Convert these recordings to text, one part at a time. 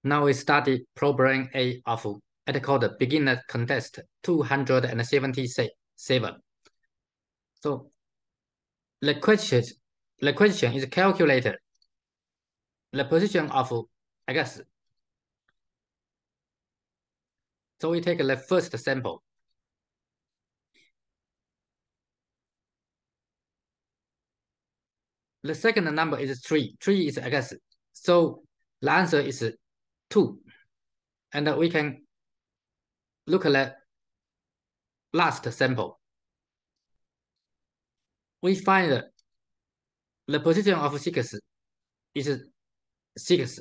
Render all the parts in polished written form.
Now we study problem A of it called beginner contest 277. So the question is calculated the position of X. So we take the first sample. The second number is 3. 3 is X. So the answer is 2. And we can look at the last sample. We find the position of 6 is 6.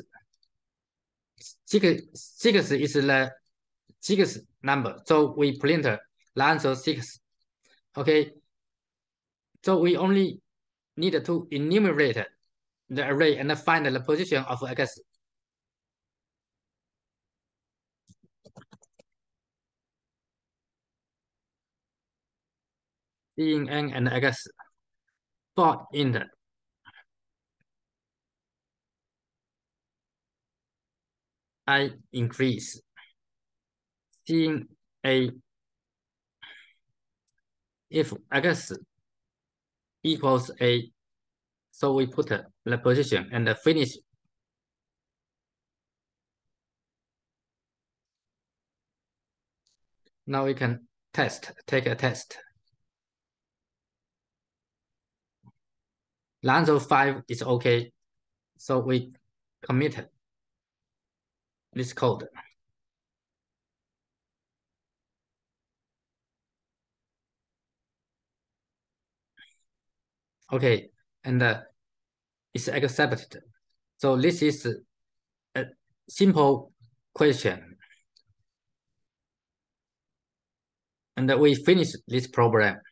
6 is the 6th number. So we print the answer 6. Okay. So we only need to enumerate the array and find the position of X. In N and X for int I increase in A if X equals A, so we put the position and finish. Now we can take a test. The answer 5 is okay, so we commit this code. Okay, and it's accepted. So this is a simple question. And we finish this program.